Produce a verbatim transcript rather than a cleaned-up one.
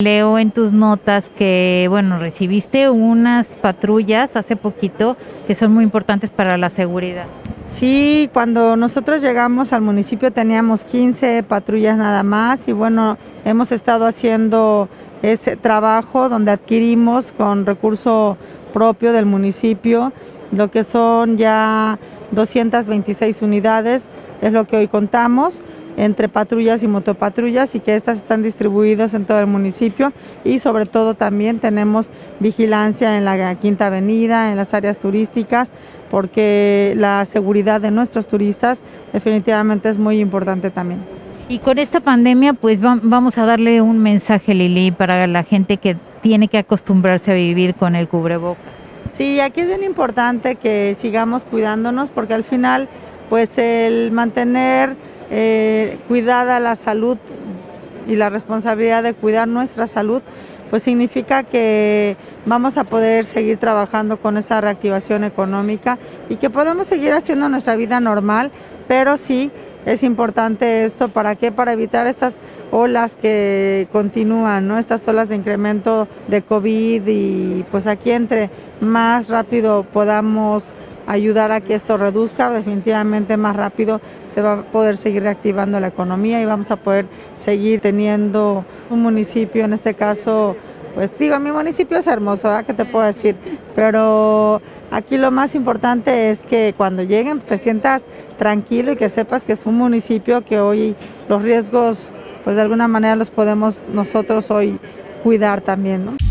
Leo en tus notas que, bueno, recibiste unas patrullas hace poquito que son muy importantes para la seguridad. Sí, cuando nosotros llegamos al municipio teníamos quince patrullas nada más y bueno, hemos estado haciendo ese trabajo donde adquirimos con recurso propio del municipio lo que son ya doscientas veintiséis unidades, es lo que hoy contamos entre patrullas y motopatrullas y que estas están distribuidas en todo el municipio y sobre todo también tenemos vigilancia en la Quinta Avenida, en las áreas turísticas, porque la seguridad de nuestros turistas definitivamente es muy importante también. Y con esta pandemia pues vamos a darle un mensaje, Lili, para la gente que tiene que acostumbrarse a vivir con el cubrebocas. Sí, aquí es bien importante que sigamos cuidándonos porque al final pues el mantener Eh, cuidada la salud y la responsabilidad de cuidar nuestra salud, pues significa que vamos a poder seguir trabajando con esa reactivación económica y que podemos seguir haciendo nuestra vida normal, pero sí es importante esto, ¿para qué? Para evitar estas olas que continúan, ¿no? Estas olas de incremento de COVID y pues aquí entre más rápido podamos ayudar a que esto reduzca, definitivamente más rápido se va a poder seguir reactivando la economía y vamos a poder seguir teniendo un municipio, en este caso, pues digo, mi municipio es hermoso, ¿verdad? ¿Qué te puedo decir? Pero aquí lo más importante es que cuando lleguen pues, te sientas tranquilo y que sepas que es un municipio que hoy los riesgos, pues de alguna manera los podemos nosotros hoy cuidar también, ¿no?